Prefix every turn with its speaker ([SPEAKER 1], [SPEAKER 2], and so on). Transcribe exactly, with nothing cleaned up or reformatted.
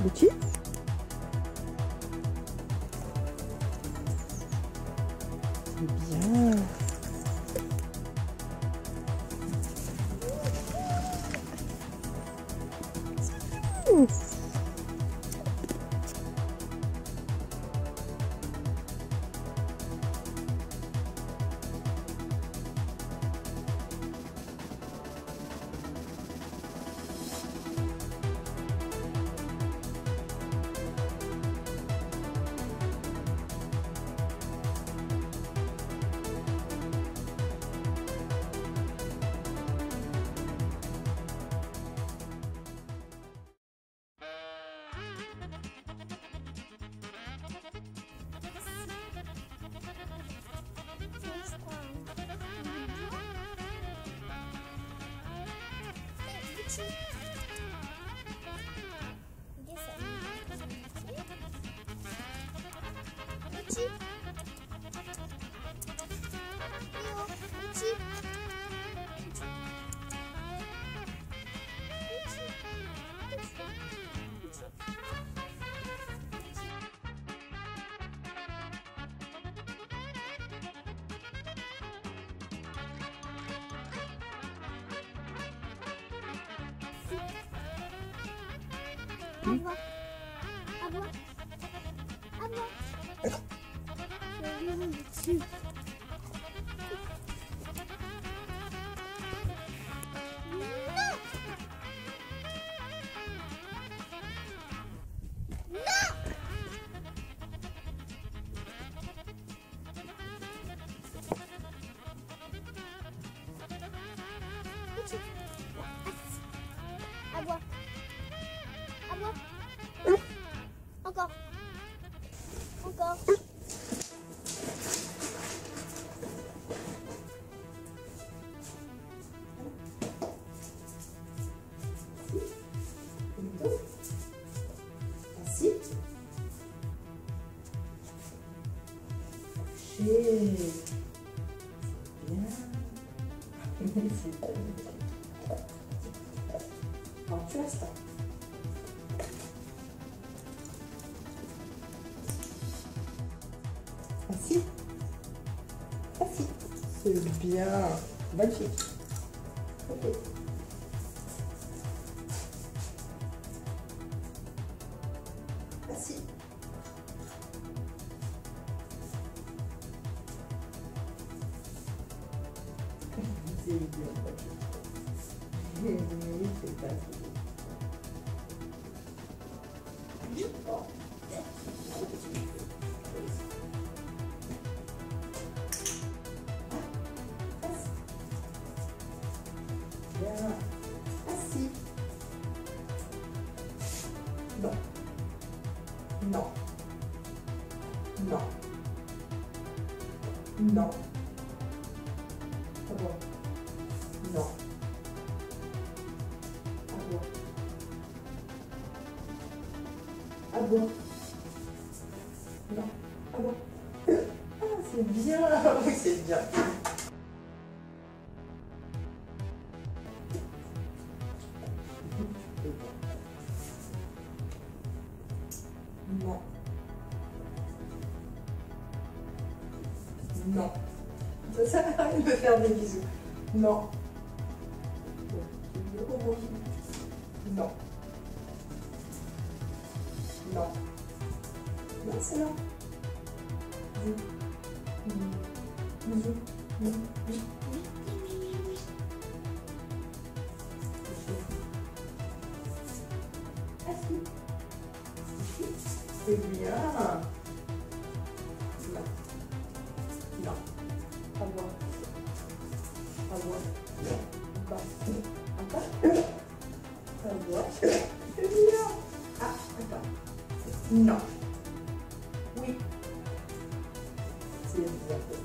[SPEAKER 1] petit. Bien. Mmh.
[SPEAKER 2] À boire. À boire. À boire. Je vais dessus. À boire. À boire. Encore. Encore.
[SPEAKER 1] Assis. Couché. Bien. C'est bien. Alors tu restes là. Assis. Assis. C'est bien. Magnifique. Ok. Assis. C'est bien. Oui, c'est pas tout. Oh. Bien. Assis. Non. Non. Non. Non. Ah bon. Non. Ah bon. Ah bon. Non. Ah bon. Ah, c'est bien. Oui, c'est bien. Non. Non. Ça sert à rien de me faire des bisous. Non. Non. Non. Non, c'est là. Bisous. Bisous. Oui. Assis. C'est bien. Non. Non. À voir. À voir. Encore. Encore. À voir. C'est bien. Ah, attends. Non. Oui. C'est bien.